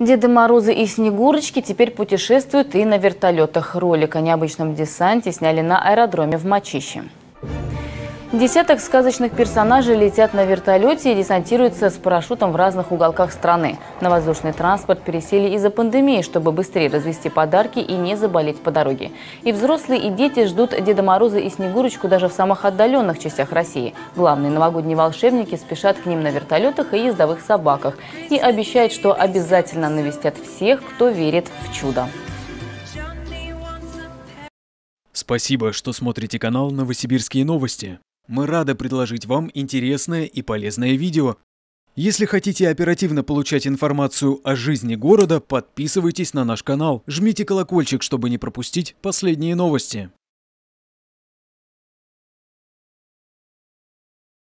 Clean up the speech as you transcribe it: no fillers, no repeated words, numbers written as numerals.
Деды Морозы и Снегурочки теперь путешествуют и на вертолетах. Ролик о необычном десанте сняли на аэродроме в Мачище. Десяток сказочных персонажей летят на вертолете и десантируются с парашютом в разных уголках страны. На воздушный транспорт пересели из-за пандемии, чтобы быстрее развезти подарки и не заболеть по дороге. И взрослые, и дети ждут Деда Мороза и Снегурочку даже в самых отдаленных частях России. Главные новогодние волшебники спешат к ним на вертолетах и ездовых собаках и обещают, что обязательно навестят всех, кто верит в чудо. Спасибо, что смотрите канал «Новосибирские новости». Мы рады предложить вам интересное и полезное видео. Если хотите оперативно получать информацию о жизни города, подписывайтесь на наш канал, жмите колокольчик, чтобы не пропустить последние новости.